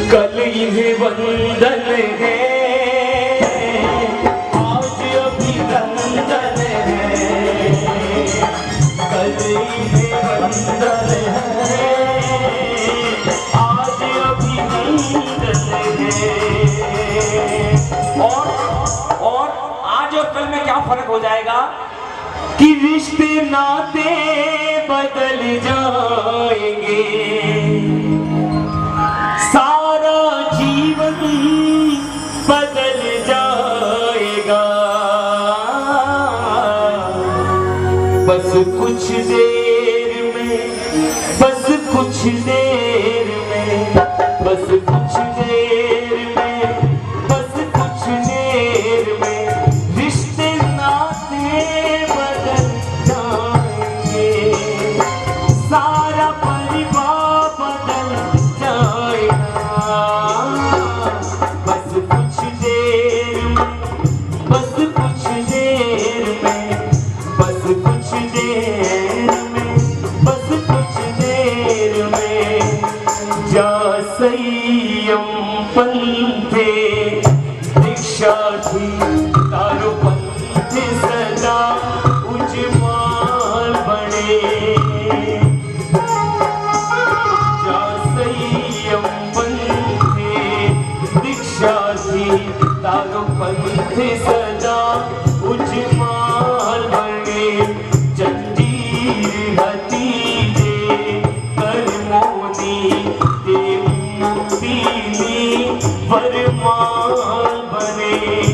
कल इन्हें वंदन है, आज अभिनंदन है। कल इन्हें वंदन है, आज अभिनंदन है। और आज और कल में क्या फर्क हो जाएगा कि रिश्ते नाते बदल जाएंगे, सारा जीवन बदल जाएगा। बस कुछ देर में, बस कुछ देर में, बस कुछ देर में, बस कुछ देर में रिश्ते नाते बदल जाएंगे, सारा परिवार बदल जाएगा। बस कुछ देर में, बस कुछ देर में, बस कुछ देर में, बस कुछ देर में। जा संयम पंथे दीक्षा थी, तारो पंथे सदा उजमाल बने। जा संयम पंथे दीक्षा थी, तारो पंथे सदा उजमाल बने। जंजीर हतीजे कर्मोनी ते मुक्तिनी वरमाल बने।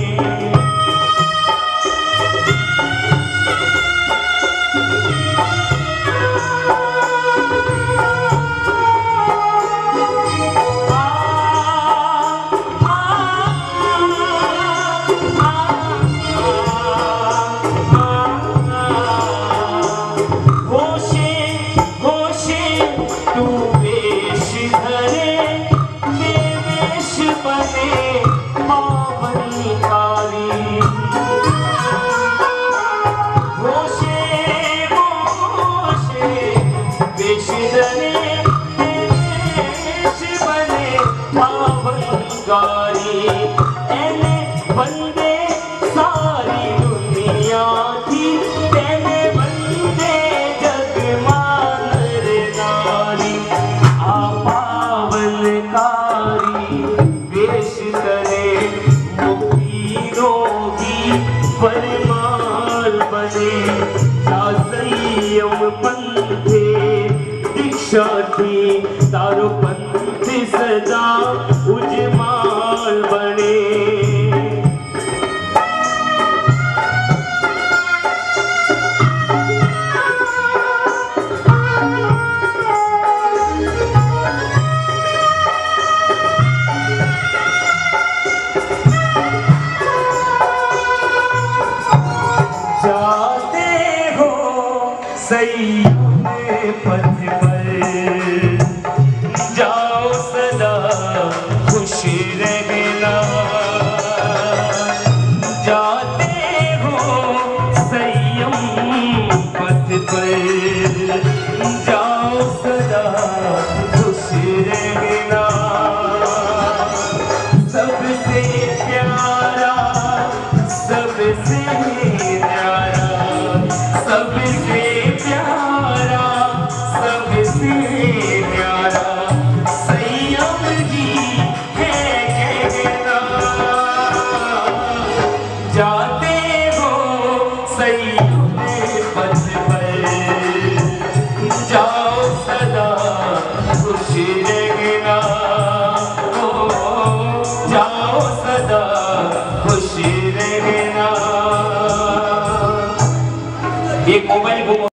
तू वेश धरे देवेश बने पावनकारी। होशे होशे वेश धरे देवेश बने पावनकारी। एने बंदे सारी दुनिया थी, तेने बंदे जग मानर नारी। पावनकारी वेश करे मुक्ति रोगी परमाल बने। जा संयम पंथे दीक्षा थी, तारो पंथ सदा उजमाल बने। जाते हो सही पथ पर, जाओ सदा खुश रहना। जाते हो संयम पथ पर, जाओ सदा खुश रहना। सबसे प्यारा, सबसे प्यारा, सबसे प्यारा, सबसे प्यारा संयम जी है कहना। जाते हो संयम पथ पर, जाओ सदा खुश रहना। जाओ सदा खुश रहना। एक मोबाइल